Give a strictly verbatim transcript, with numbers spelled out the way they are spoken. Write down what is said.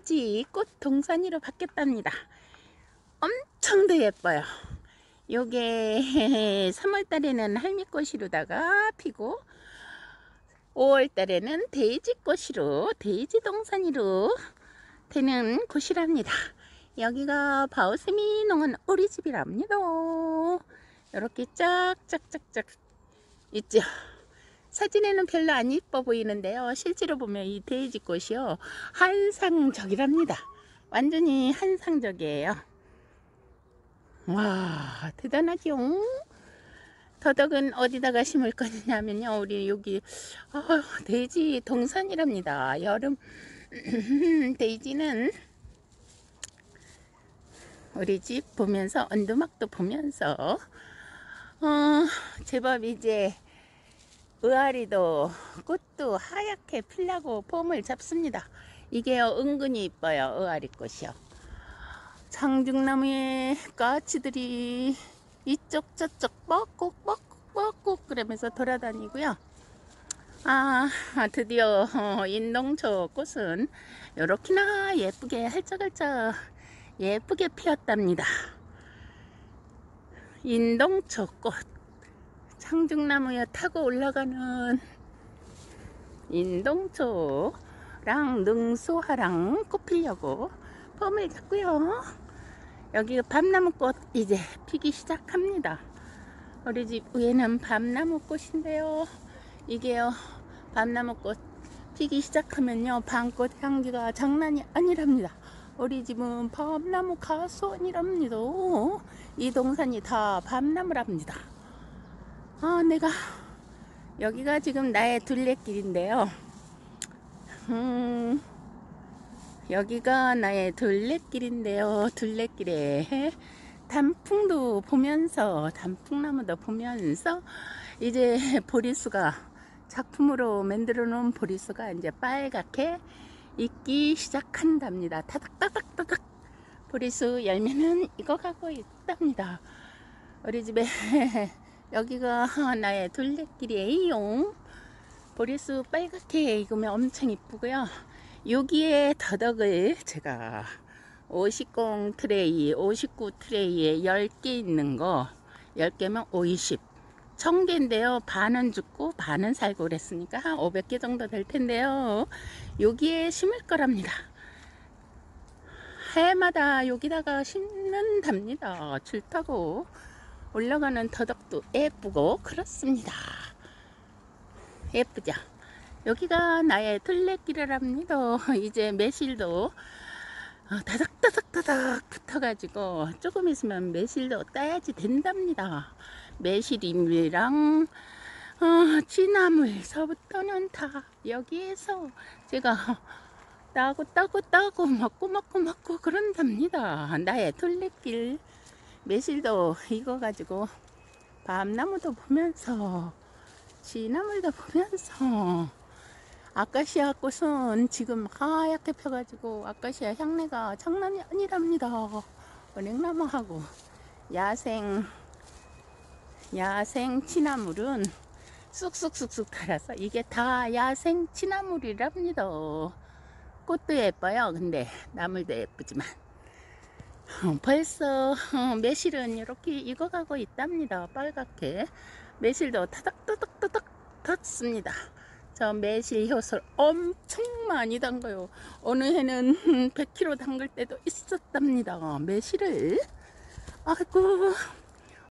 돼지 꽃 동산이로 바뀌었답니다. 엄청 더 예뻐요. 요게 삼월 달에는 할미꽃이로다가 피고 오월 달에는 돼지꽃이로 돼지 동산이로 되는 곳이랍니다. 여기가 바오세미 농원 우리 집이랍니다. 이렇게 짝짝짝짝 있죠. 사진에는 별로 안 이뻐 보이는데요, 실제로 보면 이 돼지꽃이요 한상적이랍니다. 완전히 한상적이에요. 와, 대단하죠. 더덕은 어디다가 심을 거냐면요, 우리 여기 어, 돼지 동산이랍니다. 여름 돼지는 우리 집 보면서 언두막도 보면서 어, 제법 이제 의아리도 꽃도 하얗게 피려고 폼을 잡습니다. 이게요 은근히 이뻐요. 의아리 꽃이요. 장중나무에 까치들이 이쪽 저쪽 뻐꾹 뻐꾹 뻐꾹 그러면서 돌아다니고요. 아, 드디어 어, 인동초 꽃은 이렇게나 예쁘게 할짝할짝 예쁘게 피었답니다. 인동초 꽃, 장중나무에 타고 올라가는 인동초랑 능소하랑 꽃 피려고 폼을 잡고요. 여기 밤나무꽃 이제 피기 시작합니다. 우리 집 위에는 밤나무꽃인데요, 이게요 밤나무꽃 피기 시작하면요 밤꽃 향기가 장난이 아니랍니다. 우리 집은 밤나무 가수원이랍니다. 이 동산이 다 밤나무랍니다. 아, 내가 여기가 지금 나의 둘레길인데요. 음, 여기가 나의 둘레길인데요. 둘레길에 단풍도 보면서 단풍나무도 보면서 이제 보리수가 작품으로 만들어 놓은 보리수가 이제 빨갛게 익기 시작한답니다. 타닥타닥타닥 보리수 열매는 익어가고 있답니다. 우리 집에 여기가 나의 둘레길이에요. 보리수 빨갛게 익으면 엄청 이쁘고요. 여기에 더덕을 제가 오십 공 트레이 오십구 트레이에 열 개 있는 거 열 개면 오십 천 개인데요 반은 죽고 반은 살고 그랬으니까 한 오백 개 정도 될 텐데요, 여기에 심을 거랍니다. 해마다 여기다가 심는답니다. 줄 타고 올라가는 더덕도 예쁘고 그렇습니다. 예쁘죠? 여기가 나의 둘레길이랍니다. 이제 매실도 다닥다닥다닥 붙어가지고 조금 있으면 매실도 따야지 된답니다. 매실임이랑 어, 취나물서부터는 다 여기에서 제가 따고 따고 따고 먹고 먹고 먹고 그런답니다. 나의 둘레길. 매실도 익어가지고 밤나무도 보면서 취나물도 보면서 아카시아 꽃은 지금 하얗게 펴가지고 아카시아 향내가 장난이 아니랍니다. 은행나무하고 야생 야생 취나물은 쑥쑥쑥쑥 달아서 이게 다 야생 취나물이랍니다. 꽃도 예뻐요. 근데 나물도 예쁘지만 벌써 매실은 이렇게 익어가고 있답니다. 빨갛게 매실도 타닥타닥타닥 탔습니다. 저 매실 효소를 엄청 많이 담가요. 어느 해는 백 킬로그램 담글 때도 있었답니다. 매실을 아이고